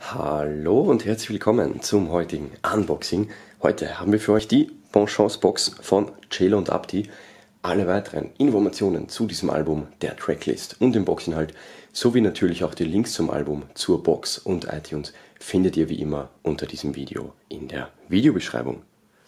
Hallo und herzlich willkommen zum heutigen Unboxing. Heute haben wir für euch die Bonchance Box von Celo und Abdi. Alle weiteren Informationen zu diesem Album, der Tracklist und dem Boxinhalt, sowie natürlich auch die Links zum Album, zur Box und iTunes findet ihr wie immer unter diesem Video in der Videobeschreibung.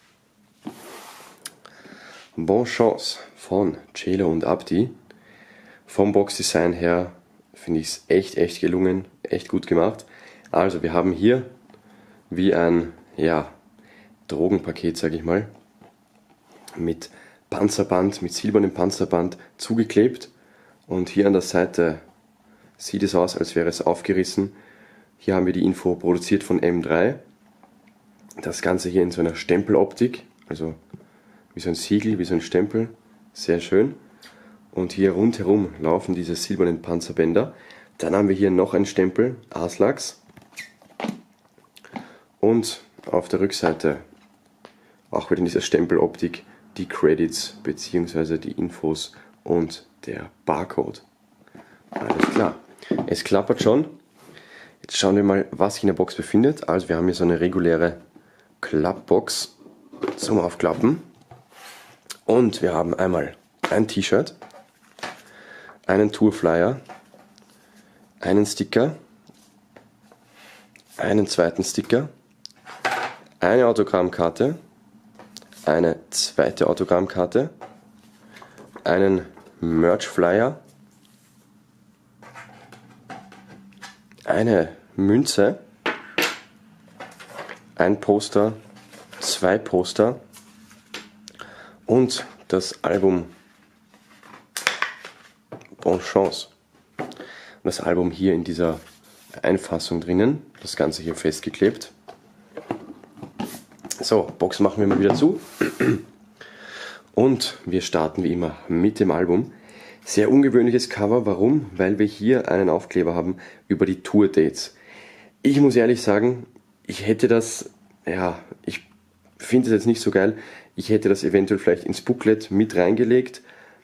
Bonchance von Celo und Abdi. Vom Boxdesign her finde ich es echt gelungen, echt gut gemacht. Also wir haben hier wie ein Drogenpaket, sage ich mal, mit Panzerband, mit silbernem Panzerband zugeklebt, und hier an der Seite sieht es aus, als wäre es aufgerissen. Hier haben wir die Info produziert von M3. Das Ganze hier in so einer Stempeloptik, also wie so ein Siegel, wie so ein Stempel, sehr schön. Und hier rundherum laufen diese silbernen Panzerbänder. Dann haben wir hier noch einen Stempel, Aslaks. Und auf der Rückseite, auch wieder in dieser Stempeloptik, die Credits bzw. die Infos und der Barcode. Alles klar, es klappert schon. Jetzt schauen wir mal, was sich in der Box befindet. Also wir haben hier so eine reguläre Klappbox zum Aufklappen. Und wir haben einmal ein T-Shirt, einen Tourflyer, einen Sticker, einen zweiten Sticker, eine Autogrammkarte, eine zweite Autogrammkarte, einen Merch-Flyer, eine Münze, ein Poster, zwei Poster und das Album Bonchance. Das Album hier in dieser Einfassung drinnen, das Ganze hier festgeklebt. So, Box machen wir mal wieder zu. Und wir starten wie immer mit dem Album. Sehr ungewöhnliches Cover, warum? Weil wir hier einen Aufkleber haben über die Tour-Dates. Ich muss ehrlich sagen, ich hätte das, ich finde es jetzt nicht so geil. Ich hätte das eventuell vielleicht ins Booklet mit reingelegt.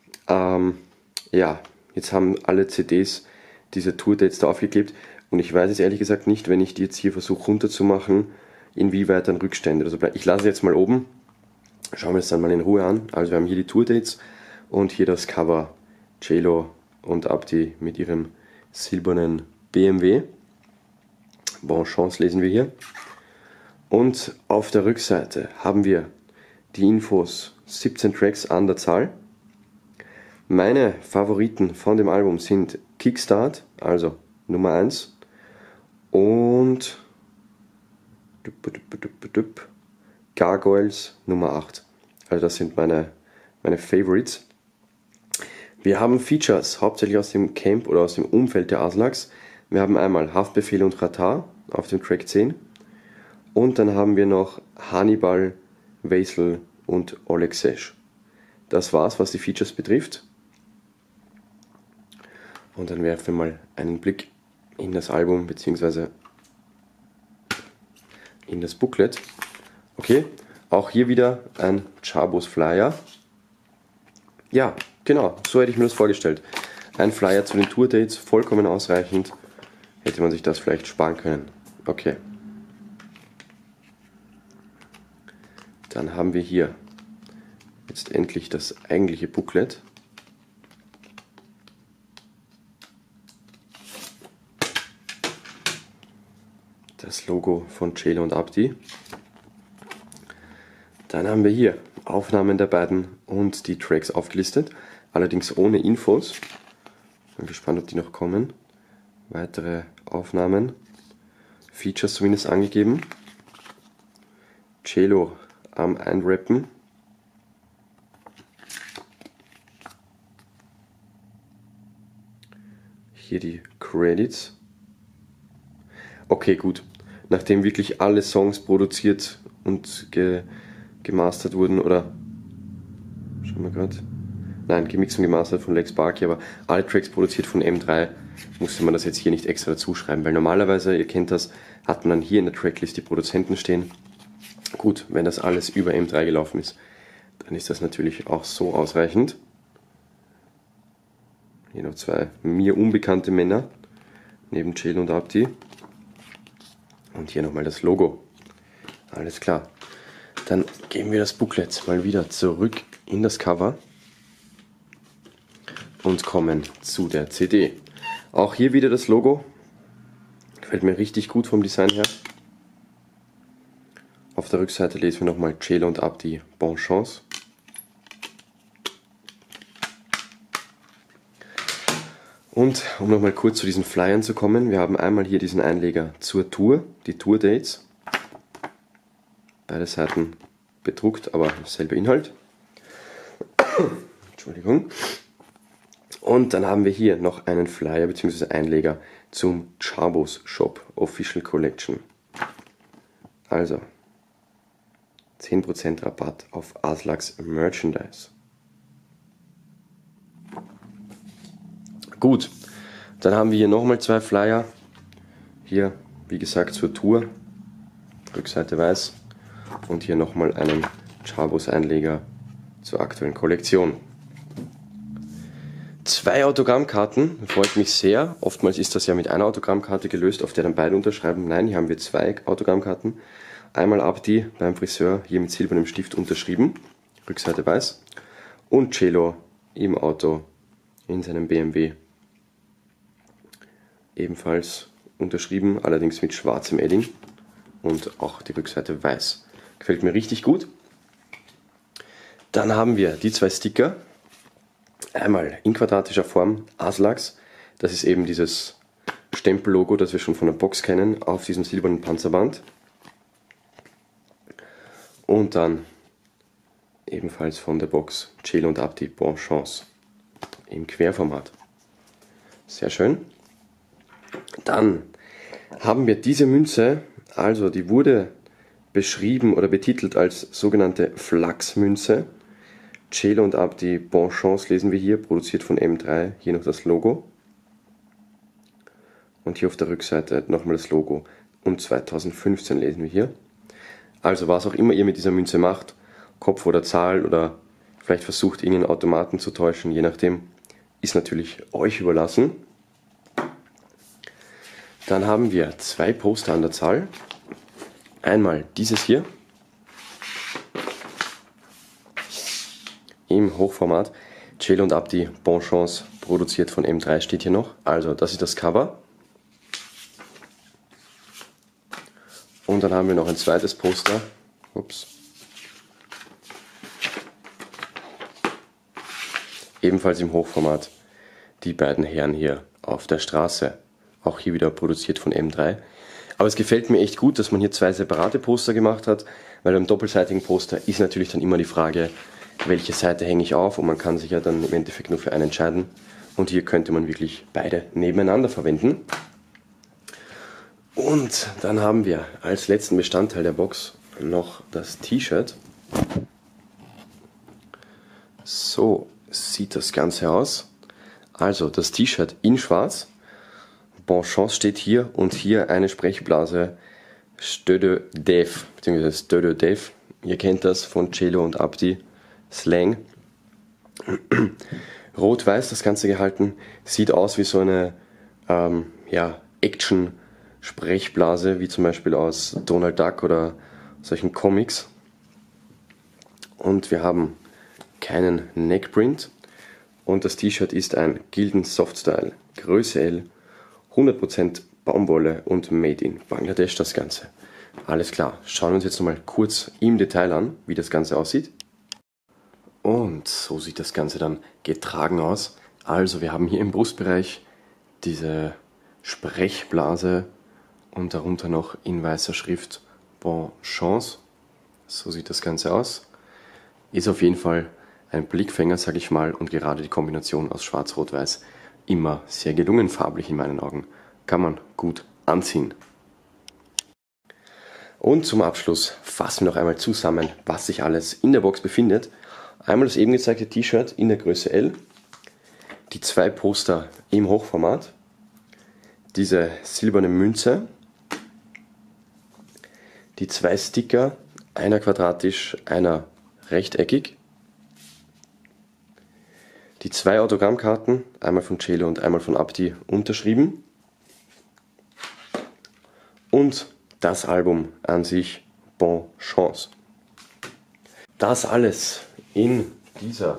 Jetzt haben alle CDs diese Tour-Dates da aufgeklebt. Und ich weiß es ehrlich gesagt nicht, wenn ich die jetzt hier versuche runterzumachen, inwieweit dann Rückstände oder so bleiben. Ich lasse es jetzt mal oben, schauen wir es dann mal in Ruhe an. Also wir haben hier die Tour-Dates und hier das Cover Celo und Abdi mit ihrem silbernen BMW. Bonchance lesen wir hier. Und auf der Rückseite haben wir die Infos, 17 Tracks an der Zahl. Meine Favoriten von dem Album sind Kickstart, also Nummer 1, und Gargoyles Nummer 8. Also das sind meine Favorites. Wir haben Features, hauptsächlich aus dem Camp oder aus dem Umfeld der Aslaks. Wir haben einmal Haftbefehl und Ratar auf dem Track 10. Und dann haben wir noch Hannibal, Vaisel und Oleg Sesh. Das war's, was die Features betrifft. Und dann werfen wir mal einen Blick in das Album bzw. in das Booklet. Okay, auch hier wieder ein Chabos Flyer. Ja, genau, so hätte ich mir das vorgestellt. Ein Flyer zu den Tour-Dates, vollkommen ausreichend. Hätte man sich das vielleicht sparen können. Okay. Dann haben wir hier jetzt endlich das eigentliche Booklet. Das Logo von Celo und Abdi. Dann haben wir hier Aufnahmen der beiden und die Tracks aufgelistet, allerdings ohne Infos. Bin gespannt, ob die noch kommen. Weitere Aufnahmen, Features zumindest angegeben. Celo am Einrappen. Hier die Credits. Okay, gut. Nachdem wirklich alle Songs produziert und gemastert wurden, oder schauen wir gerade. Nein, gemixt und gemastert von Lex Barkey, aber alle Tracks produziert von M3, musste man das jetzt hier nicht extra dazu schreiben, weil normalerweise, ihr kennt das, hat man dann hier in der Tracklist die Produzenten stehen. Gut, wenn das alles über M3 gelaufen ist, dann ist das natürlich auch so ausreichend. Hier noch zwei mir unbekannte Männer, neben Celo und Abdi. Und hier nochmal das Logo. Alles klar. Dann geben wir das Booklet mal wieder zurück in das Cover und kommen zu der CD. Auch hier wieder das Logo. Gefällt mir richtig gut vom Design her. Auf der Rückseite lesen wir nochmal Celo und Abdi, Bonne Chance. Und um nochmal kurz zu diesen Flyern zu kommen, wir haben einmal hier diesen Einleger zur Tour, die Tour-Dates. Beide Seiten bedruckt, aber selber Inhalt. Entschuldigung. Und dann haben wir hier noch einen Flyer bzw. Einleger zum Chabos Shop Official Collection. Also 10% Rabatt auf Aslaks Merchandise. Gut, dann haben wir hier nochmal 2 Flyer. Hier, wie gesagt, zur Tour. Rückseite weiß. Und hier nochmal einen Chabos Einleger zur aktuellen Kollektion. 2 Autogrammkarten, freut mich sehr. Oftmals ist das ja mit einer Autogrammkarte gelöst, auf der dann beide unterschreiben. Nein, hier haben wir 2 Autogrammkarten. Einmal Abdi beim Friseur, hier mit silbernem Stift unterschrieben, Rückseite weiß. Und Celo im Auto in seinem BMW. Ebenfalls unterschrieben, allerdings mit schwarzem Edding. Und auch die Rückseite weiß. Gefällt mir richtig gut. Dann haben wir die 2 Sticker. Einmal in quadratischer Form Aslaks. Das ist eben dieses Stempellogo, das wir schon von der Box kennen, auf diesem silbernen Panzerband. Und dann ebenfalls von der Box Celo und Abdi, Bonne Chance. Im Querformat. Sehr schön. Dann haben wir diese Münze, also die wurde beschrieben oder betitelt als sogenannte Flachsmünze. Celo und Abdi, Bonne Chance lesen wir hier, produziert von M3, hier noch das Logo. Und hier auf der Rückseite nochmal das Logo. Und 2015 lesen wir hier. Also was auch immer ihr mit dieser Münze macht, Kopf oder Zahl oder vielleicht versucht irgendeinen Automaten zu täuschen, je nachdem, ist natürlich euch überlassen. Dann haben wir 2 Poster an der Zahl. Einmal dieses hier im Hochformat. Celo und Abdi, Bonne Chance, produziert von M3 steht hier noch. Also das ist das Cover. Und dann haben wir noch ein zweites Poster. Ups. Ebenfalls im Hochformat. Die beiden Herren hier auf der Straße. Auch hier wieder produziert von M3. Aber es gefällt mir echt gut, dass man hier 2 separate Poster gemacht hat, weil beim doppelseitigen Poster ist natürlich dann immer die Frage, welche Seite hänge ich auf, und man kann sich ja dann im Endeffekt nur für einen entscheiden. Und hier könnte man wirklich beide nebeneinander verwenden. Und dann haben wir als letzten Bestandteil der Box noch das T-Shirt. So sieht das Ganze aus. Also das T-Shirt in schwarz. Bonne Chance steht hier und hier eine Sprechblase Stö de Dev, beziehungsweise Stö de Dev. Ihr kennt das von Celo und Abdi, Slang. Rot-weiß das Ganze gehalten, sieht aus wie so eine Action-Sprechblase, wie zum Beispiel aus Donald Duck oder solchen Comics. Und wir haben keinen Neckprint und das T-Shirt ist ein Gildan Softstyle, Größe L, 100% Baumwolle und Made in Bangladesch das Ganze. Alles klar, schauen wir uns jetzt nochmal kurz im Detail an, wie das Ganze aussieht. Und so sieht das Ganze dann getragen aus. Also wir haben hier im Brustbereich diese Sprechblase und darunter noch in weißer Schrift Bonne Chance. So sieht das Ganze aus. Ist auf jeden Fall ein Blickfänger, sage ich mal, und gerade die Kombination aus Schwarz-Rot-Weiß immer sehr gelungen farblich in meinen Augen. Kann man gut anziehen. Und zum Abschluss fassen wir noch einmal zusammen, was sich alles in der Box befindet. Einmal das eben gezeigte T-Shirt in der Größe L, die 2 Poster im Hochformat, diese silberne Münze, die 2 Sticker, einer quadratisch, einer rechteckig, die 2 Autogrammkarten, einmal von Celo und einmal von Abdi unterschrieben, und das Album an sich, Bonne Chance. Das alles in dieser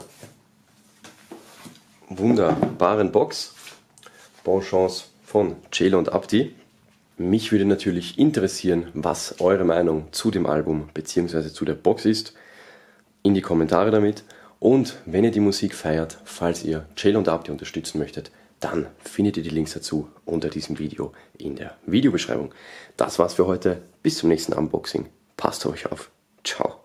wunderbaren Box, Bonne Chance von Celo und Abdi. Mich würde natürlich interessieren, was eure Meinung zu dem Album bzw. zu der Box ist. In die Kommentare damit. Und wenn ihr die Musik feiert, falls ihr Celo und Abdi unterstützen möchtet, dann findet ihr die Links dazu unter diesem Video in der Videobeschreibung. Das war's für heute. Bis zum nächsten Unboxing. Passt auf euch auf. Ciao.